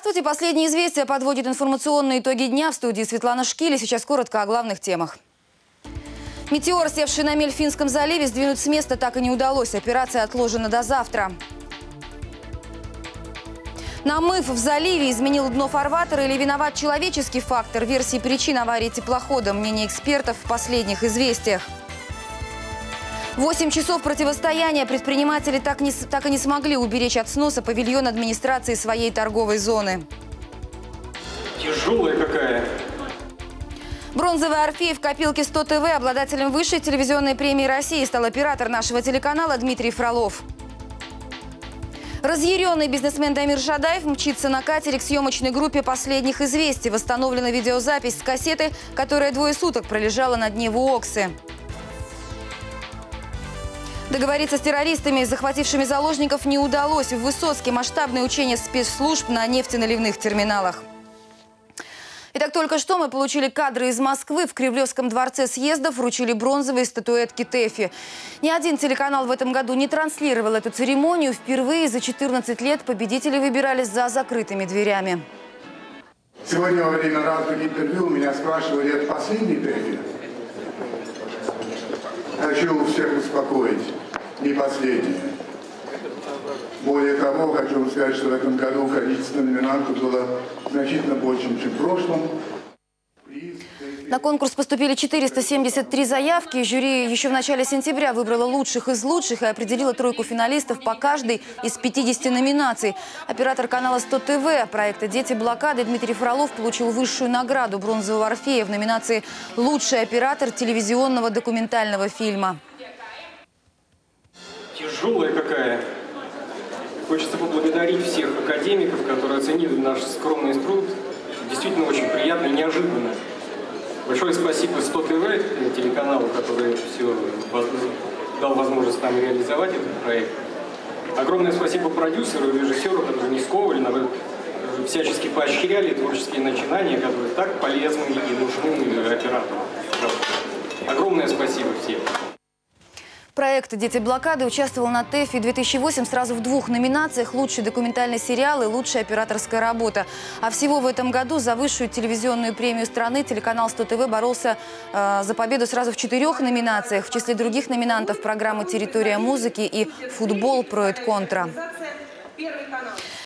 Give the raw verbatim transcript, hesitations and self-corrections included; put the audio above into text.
Здравствуйте. Последние известия подводят информационные итоги дня. В студии Светлана Шкили. Сейчас коротко о главных темах. Метеор, севший на мель в Финском заливе, сдвинуть с места так и не удалось. Операция отложена до завтра. Намыв в заливе изменил дно фарватера или виноват человеческий фактор? Версии причин аварии теплохода. Мнение экспертов в последних известиях. Восемь часов противостояния предприниматели так, не, так и не смогли уберечь от сноса павильон администрации своей торговой зоны. Тяжелая какая. Бронзовый Орфей в копилке сто тэ вэ. Обладателем высшей телевизионной премии России стал оператор нашего телеканала Дмитрий Фролов. Разъяренный бизнесмен Дамир Шадаев мчится на катере к съемочной группе последних известий. Восстановлена видеозапись с кассеты, которая двое суток пролежала на дне Вуоксы. Договориться с террористами, захватившими заложников, не удалось. В Высоцке масштабные учения спецслужб на нефтеналивных терминалах. Итак, только что мы получили кадры из Москвы. В Кремлевском дворце съездов вручили бронзовые статуэтки ТЭФИ. Ни один телеканал в этом году не транслировал эту церемонию. Впервые за четырнадцать лет победители выбирались за закрытыми дверями. Сегодня во время разных интервью меня спрашивали, это последний ТЭФИ? Хочу всех успокоить, не последнее. Более того, хочу вам сказать, что в этом году количество номинантов было значительно больше, чем в прошлом. На конкурс поступили четыреста семьдесят три заявки. Жюри еще в начале сентября выбрало лучших из лучших и определило тройку финалистов по каждой из пятидесяти номинаций. Оператор канала сто тэ вэ проекта «Дети блокады» Дмитрий Фролов получил высшую награду бронзового Орфея в номинации «Лучший оператор телевизионного документального фильма». Тяжелая какая. Хочется поблагодарить всех академиков, которые оценили наш скромный труд. Действительно очень приятно и неожиданно. Большое спасибо сто тэ вэ, телеканалу, который все дал возможность нам реализовать этот проект. Огромное спасибо продюсеру и режиссеру, которые не сковывали, но всячески поощряли творческие начинания, которые так полезны и нужны оператору. Огромное спасибо всем. Проект «Дети блокады» участвовал на ТЭФИ две тысячи восемь сразу в двух номинациях: «Лучший документальный сериал» и «Лучшая операторская работа». А всего в этом году за высшую телевизионную премию страны телеканал сто тэ вэ боролся э, за победу сразу в четырех номинациях. В числе других номинантов программы «Территория музыки» и «Футбол. Проект Контра».